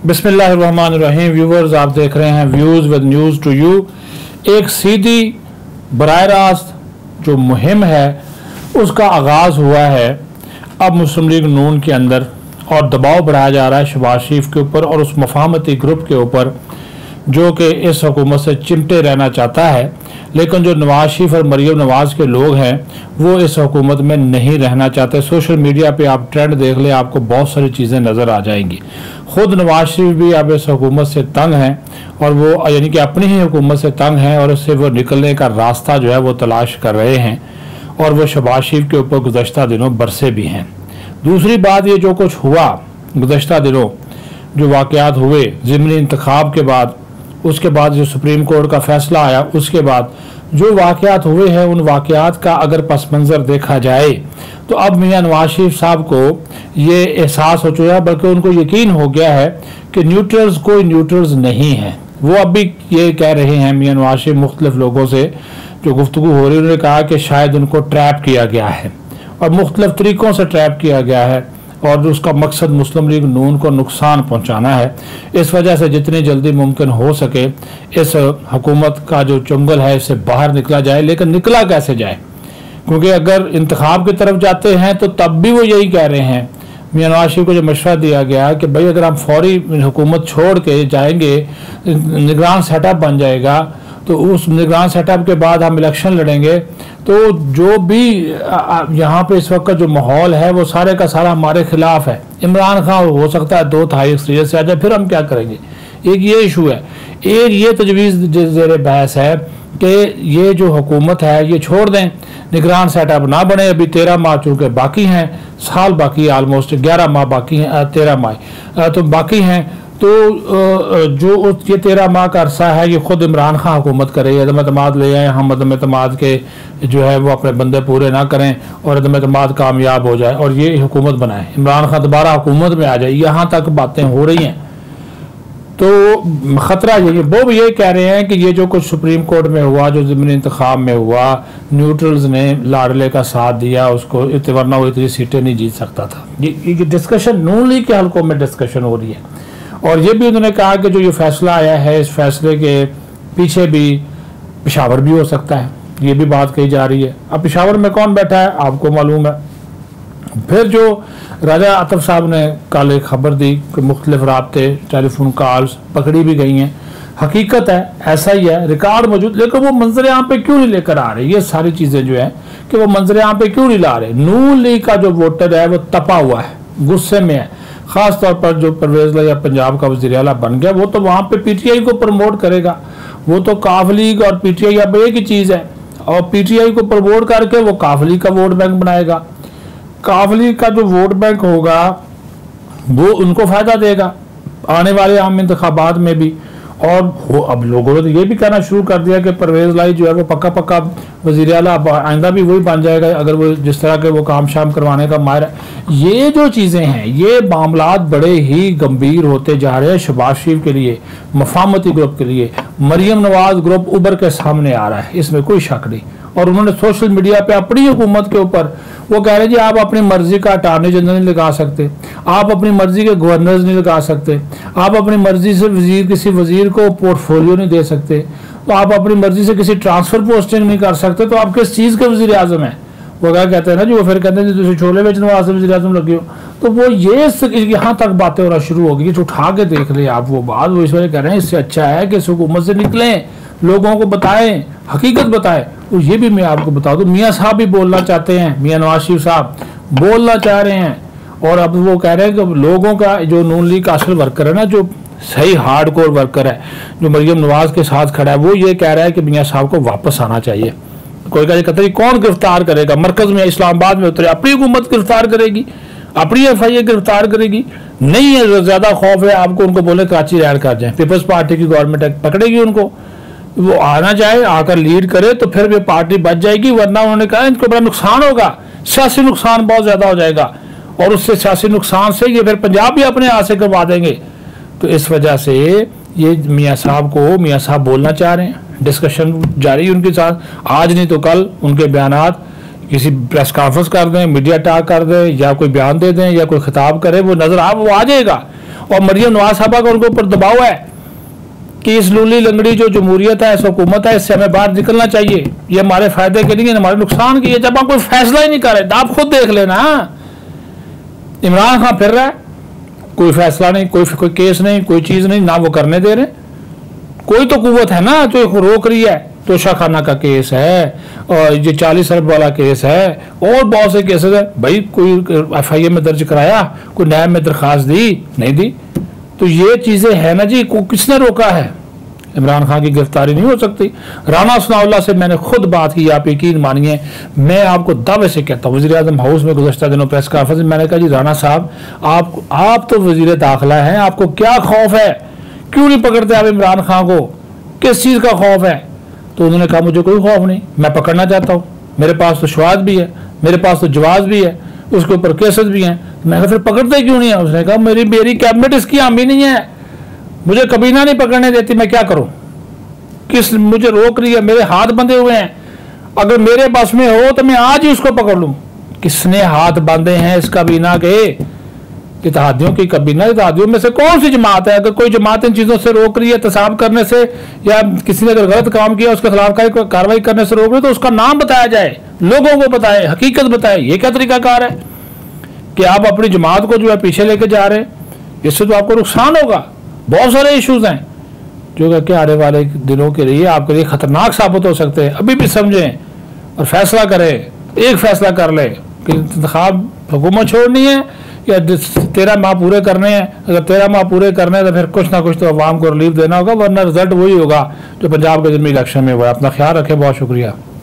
बिस्मिल्लाहिर्रहमानिर्रहीम। व्यूवर्स, आप देख रहे हैं views with news to you. एक सीधी बराह रास्त जो मुहिम है उसका आगाज़ हुआ है अब मुस्लिम लीग नून के अंदर, और दबाव बढ़ाया जा रहा है शहबाज शरीफ के ऊपर और उस मफाहमती ग्रुप के ऊपर जो कि इस हुकूमत से चिमटे रहना चाहता है, लेकिन जो नवाज शरीफ और मरीम नवाज के लोग हैं वो इस हुकूमत में नहीं रहना चाहते। सोशल मीडिया पे आप ट्रेंड देख ले, आपको बहुत सारी चीज़ें नज़र आ जाएंगी। ख़ुद नवाज शरीफ भी अब इस हुकूमत से तंग हैं और वो यानी कि अपनी ही हुकूमत से तंग हैं और उससे वो निकलने का रास्ता जो है वो तलाश कर रहे हैं, और वो शहबाज शरीफ के ऊपर गुज़श्ता दिनों बरसे भी हैं। दूसरी बात, ये जो कुछ हुआ गुज़श्ता दिनों, जो वाक़यात हुए ज़िमनी इंतखाब के बाद, उसके बाद जो सुप्रीम कोर्ट का फैसला आया, उसके बाद जो वाक़यात हुए हैं, उन वाक़यात का अगर पस मंज़र देखा जाए तो अब मियां नवाज शरीफ साहब को ये एहसास हो चुका है, बल्कि उनको यकीन हो गया है कि न्यूट्रल्स कोई न्यूट्रल्स नहीं है। वो अब भी ये कह रहे हैं मियां नवाज शरीफ मुख्तलिफ लोगों से जो गुफ्तगू हो रही है, उन्होंने कहा कि शायद उनको ट्रैप किया गया है और मुख्तलिफ तरीक़ों से ट्रैप किया गया है और उसका मकसद मुस्लिम लीग नून को नुकसान पहुंचाना है। इस वजह से जितनी जल्दी मुमकिन हो सके इस हुकूमत का जो चुंगल है इससे बाहर निकला जाए। लेकिन निकला कैसे जाए, क्योंकि अगर इंतखाब की तरफ जाते हैं तो तब भी वो यही कह रहे हैं, मियां नवाज शरीफ को जो मशवरा दिया गया कि भाई अगर हम फौरी हुकूमत छोड़ के जाएंगे, निगरान सेटअप बन जाएगा, तो उस निगरान सेटअप के बाद हम इलेक्शन लड़ेंगे, तो जो भी यहाँ पे इस वक्त जो माहौल है वो सारे का सारा हमारे खिलाफ है। इमरान खान हो सकता है 2/3 अक्सरियत से आ जाए, फिर हम क्या करेंगे। एक ये इशू है। एक ये तजवीज़ ज़ेर बहस है कि ये जो हुकूमत है ये छोड़ दें, निगरान सेटअप ना बने। अभी 13 माह चूँकि बाकी हैं, साल बाकी, आलमोस्ट 11 माह बाकी हैं, 13 माह तो बाकी हैं। तो जो ये 13 माह का अरसा है ये खुद इमरान खान हुकूमत करे, अदम एतमाद ले आए, हम अदम एतमाद के जो है वो अपने बंदे पूरे ना करें और अदम एतमाद कामयाब हो जाए और ये हुकूमत बनाए, इमरान खान दोबारा हुकूमत में आ जाए, यहाँ तक बातें हो रही हैं। तो ख़तरा यही, वो भी ये कह रहे हैं कि ये जो कुछ सुप्रीम कोर्ट में हुआ, जो ज़िमनी इंतखाब में हुआ, न्यूट्रल्स ने लाडले का साथ दिया उसको, वरना वो इतनी सीटें नहीं जीत सकता था। ये डिस्कशन नून लीग के हल्कों में डिस्कशन हो रही है। और ये भी उन्होंने कहा कि जो ये फैसला आया है इस फैसले के पीछे भी पेशावर भी हो सकता है, ये भी बात कही जा रही है। अब पेशावर में कौन बैठा है आपको मालूम है। फिर जो राजा आतिफ साहब ने कल एक खबर दी कि मुख्तलिफ राब्ते, टेलीफोन कॉल्स पकड़ी भी गई हैं। हकीकत है ऐसा ही है, रिकॉर्ड मौजूद, लेकिन वो मंजर यहाँ पे क्यों नहीं लेकर आ रहे, ये सारी चीज़ें जो है कि वो मंजर यहाँ पे क्यों नहीं ला रहे। नून लीग का जो वोटर है वो तपा हुआ है, गुस्से में है। ख़ास तौर पर जो परवेज़ या पंजाब का वज़ीर आला बन गया, वो तो वहाँ पे पीटीआई को प्रमोट करेगा। वो तो काफ लीग और पीटीआई अब एक ही चीज़ है, और पीटीआई को प्रमोट करके वो काफ लीग का वोट बैंक बनाएगा। काफ लीग का जो वोट बैंक होगा वो उनको फ़ायदा देगा आने वाले आम इंतखाबात में भी। और वो अब लोगों ने तो ये भी कहना शुरू कर दिया कि परवेज़ लाई जो है वो पक्का वज़ीर आला आइंदा भी वही बन जाएगा अगर वो जिस तरह के वो काम शाम करवाने का माहिर है। ये जो चीज़ें हैं, ये मामलात बड़े ही गंभीर होते जा रहे हैं शहबाज शरीफ के लिए, मफाहमती ग्रुप के लिए। मरीम नवाज ग्रुप उभर के सामने आ रहा है, इसमें कोई शक नहीं। और उन्होंने सोशल मीडिया पे अपनी हुकूमत के ऊपर वो कह रहे हैं जी आप अपनी मर्जी का अटॉर्नी जनरल नहीं लगा सकते, आप अपनी मर्जी के गवर्नर्स नहीं लगा सकते, आप अपनी मर्जी से किसी वजीर को पोर्टफोलियो नहीं दे सकते, तो आप अपनी मर्जी से किसी ट्रांसफर पोस्टिंग नहीं कर सकते, तो आप किस चीज़ के वजीर आजम हैं। वो क्या कहते हैं ना जी, वो फिर कहते हैं जी तुम छोले बेचने वास्ते वजीर आजम लगे हो। तो वो ये यहाँ तक बातें होना शुरू हो गई, उठा के देख ले आप वो बात। वो इस वजह कह रहे हैं इससे अच्छा है कि इस हुकूमत से निकलें, लोगों को बताएं, हकीकत बताएं। तो ये भी मैं आपको बता दूं, मियाँ साहब भी बोलना चाहते हैं, मियाँ नवाज शरीफ साहब बोलना चाह रहे हैं। और अब वो कह रहे हैं कि लोगों का जो नून लीग का असल वर्कर है ना, जो सही हार्ड कोर वर्कर है, जो मरीम नवाज के साथ खड़ा है, वो ये कह रहा है कि मियाँ साहब को वापस आना चाहिए। कोई कहता है कौन गिरफ्तार करेगा, मरकज में इस्लामाबाद में उतरे, अपनी हुकूमत गिरफ्तार करेगी, अपनी FIA गिरफ्तार करेगी। नहीं है, ज़्यादा खौफ है आपको उनको बोले कराची रैड कर जाए, पीपल्स पार्टी की गवर्नमेंट पकड़ेगी उनको, वो आना चाहे आकर लीड करे तो फिर भी पार्टी बच जाएगी, वरना उन्होंने कहा इनको बड़ा नुकसान होगा, सियासी नुकसान बहुत ज़्यादा हो जाएगा, और उससे सियासी नुकसान से ये फिर पंजाब भी अपने हाथ से करवा देंगे। तो इस वजह से ये मियाँ साहब बोलना चाह रहे हैं, डिस्कशन जारी उनके साथ, आज नहीं तो कल उनके बयानात किसी प्रेस कॉन्फ्रेंस कर दें, मीडिया टॉक कर दें, या कोई बयान दे दें, या कोई खिताब करे, वो नजर वो आ जाएगा। और मरियम नवाज साहबा का उनके ऊपर दबाव है कि इस लूली लंगड़ी जो जमहूरियत है, इस हुकूमत है, इससे हमें बाहर निकलना चाहिए, ये हमारे फायदे के लिए, हमारे नुकसान की है। जब आप कोई फैसला ही नहीं कर रहे, आप खुद देख लेना। इमरान खान फिर रहा है, कोई फैसला नहीं, कोई केस नहीं, कोई चीज नहीं, ना वो करने दे रहे। कोई तो कुव्वत है ना जो रोक रही है। तोशा खाना का केस है और ये 40 अरब वाला केस है और बहुत से केसेस है। भाई कोई FIA में दर्ज कराया, कोई नैब में दरखास्त दी, नहीं दी। तो ये चीजें है ना जी, किसने रोका है? इमरान खान की गिरफ्तारी नहीं हो सकती। राना सनाउल्लाह से मैंने खुद बात की, आप यकीन मानिए, मैं आपको दावे से कहता हूँ, वज़ीर आज़म हाउस में गुज़श्ता दिनों प्रेस कॉन्फ्रेंस में मैंने कहा जी राना साहब, आप तो वज़ीर दाखिला हैं, आपको क्या खौफ है? क्यों नहीं पकड़ते आप इमरान खान को? किस चीज़ का खौफ है? तो उन्होंने कहा मुझे कोई खौफ नहीं, मैं पकड़ना चाहता हूँ, मेरे पास तो शवाद भी है, मेरे पास तो जवाब भी है, उसके ऊपर केसेस भी हैं। मैं कहा फिर पकड़ते क्यों नहीं है? उसने कहा मेरी कैबिनेट इसकी हामी नहीं है, मुझे कबीना नहीं पकड़ने देती, मैं क्या करूं? किस मुझे रोक रही है, मेरे हाथ बंधे हुए हैं, अगर मेरे बस में हो तो मैं आज ही उसको पकड़ लूं। किसने हाथ बांधे हैं इस कबीना के? इत्तेहादियों की कबीना। इत्तेहादियों में से कौन सी जमात है? अगर कोई जमात इन चीजों से रोक रही है, तसाब करने से, या किसी ने अगर गलत काम किया उसके खिलाफ कार्रवाई करने से रोक रही है, तो उसका नाम बताया जाए, लोगों को बताए, हकीकत बताए। ये क्या तरीकाकार है कि आप अपनी जमात को जो है पीछे लेके जा रहे हैं? इससे तो आपको नुकसान होगा। बहुत सारे इश्यूज हैं जो कि आने वाले दिनों के लिए आपके लिए खतरनाक साबित हो सकते हैं। अभी भी समझें और फैसला करें, एक फैसला कर लें कि इंतखाब हुकूमत छोड़नी है या 13 माह पूरे करने हैं। अगर 13 माह पूरे करने हैं तो फिर कुछ ना कुछ तो अवाम को रिलीफ देना होगा, वरना रिजल्ट वही होगा जो पंजाब के ज़िमनी इलेक्शन में हुआ है। अपना ख्याल रखें, बहुत शुक्रिया।